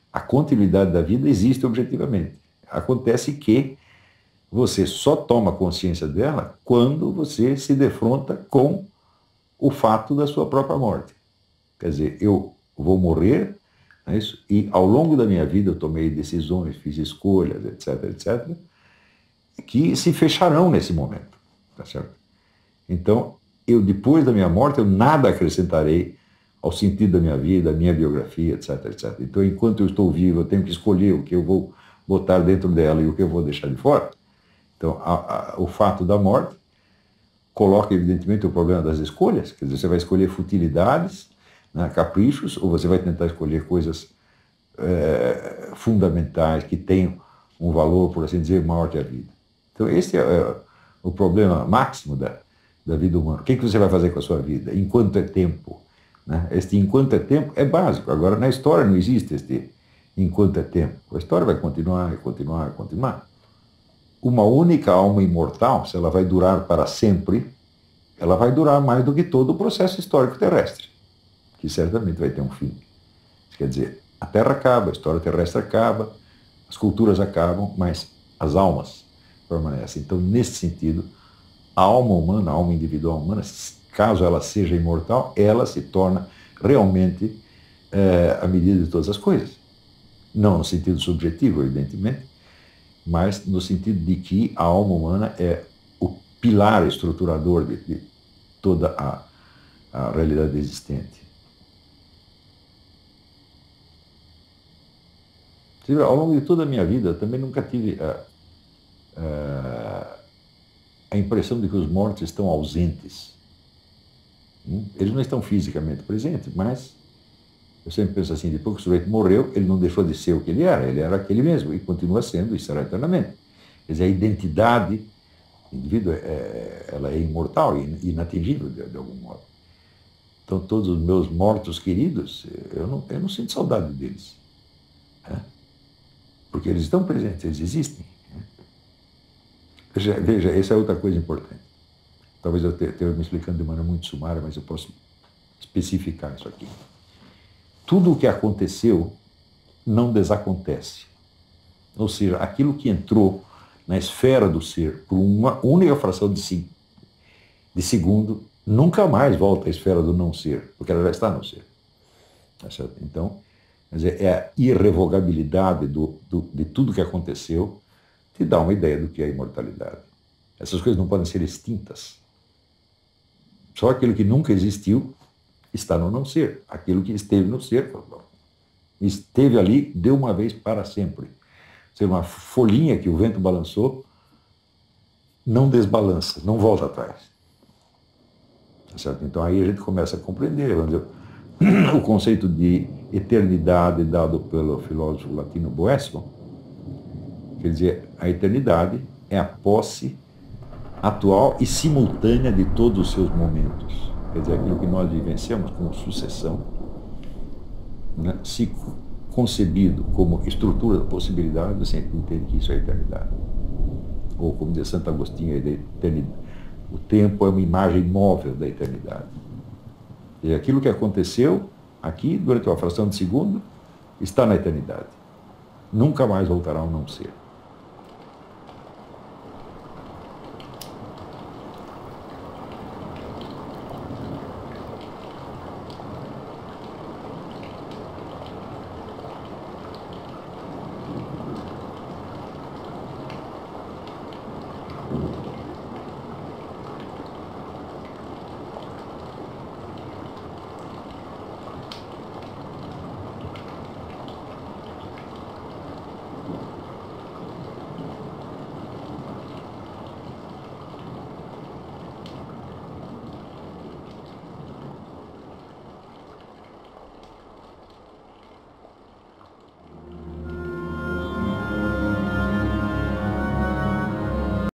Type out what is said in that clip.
A continuidade da vida existe objetivamente. Acontece que você só toma consciência dela quando você se defronta com o fato da sua própria morte. Quer dizer, eu vou morrer, não é isso? E ao longo da minha vida eu tomei decisões, fiz escolhas, etc, etc, que se fecharão nesse momento, tá certo? Então, eu depois da minha morte, eu nada acrescentarei ao sentido da minha vida, à minha biografia, etc, etc. Então, enquanto eu estou vivo, eu tenho que escolher o que eu vou botar dentro dela e o que eu vou deixar de fora. Então, o fato da morte coloca, evidentemente, o problema das escolhas. Quer dizer, você vai escolher futilidades, né, caprichos, ou você vai tentar escolher coisas fundamentais, que tenham um valor, por assim dizer, maior que a vida. Então, esse é o problema máximo da vida humana. O que você vai fazer com a sua vida? Enquanto é tempo. Né? Este enquanto é tempo é básico. Agora, na história não existe este enquanto é tempo. A história vai continuar, continuar, continuar. Uma única alma imortal, se ela vai durar para sempre, ela vai durar mais do que todo o processo histórico terrestre, que certamente vai ter um fim. Quer dizer, a Terra acaba, a história terrestre acaba, as culturas acabam, mas as almas permanecem. Então, nesse sentido, a alma humana, a alma individual humana, caso ela seja imortal, ela se torna realmente a medida de todas as coisas. Não no sentido subjetivo, evidentemente, mas no sentido de que a alma humana é o pilar estruturador de toda a realidade existente. Ao longo de toda a minha vida, eu também nunca tive a impressão de que os mortos estão ausentes. Eles não estão fisicamente presentes, mas eu sempre penso assim, depois que o sujeito morreu, ele não deixou de ser o que ele era aquele mesmo, e continua sendo e será eternamente. Quer dizer, a identidade do indivíduo ela é imortal e inatingível de algum modo. Então, todos os meus mortos queridos, eu não sinto saudade deles. Né? Porque eles estão presentes, eles existem. Veja, essa é outra coisa importante. Talvez eu esteja me explicando de maneira muito sumária, mas eu posso especificar isso aqui. Tudo o que aconteceu não desacontece. Ou seja, aquilo que entrou na esfera do ser por uma única fração de segundo, nunca mais volta à esfera do não ser, porque ela já está no ser. Tá certo? Então, quer dizer, é a irrevogabilidade de tudo que aconteceu te dá uma ideia do que é a imortalidade. Essas coisas não podem ser extintas. Só aquilo que nunca existiu está no não ser. Aquilo que esteve no ser, esteve ali de uma vez para sempre. Ou seja, uma folhinha que o vento balançou não desbalança, não volta atrás. Certo? Então aí a gente começa a compreender, vamos dizer, o conceito de eternidade dado pelo filósofo latino Boécio. Quer dizer, a eternidade é a posse atual e simultânea de todos os seus momentos. Quer dizer, aquilo que nós vivenciamos como sucessão, né, se concebido como estrutura da possibilidade, você entende que isso é a eternidade. Ou, como diz Santo Agostinho, o tempo é uma imagem móvel da eternidade. E aquilo que aconteceu aqui, durante uma fração de segundo, está na eternidade. Nunca mais voltará ao não ser.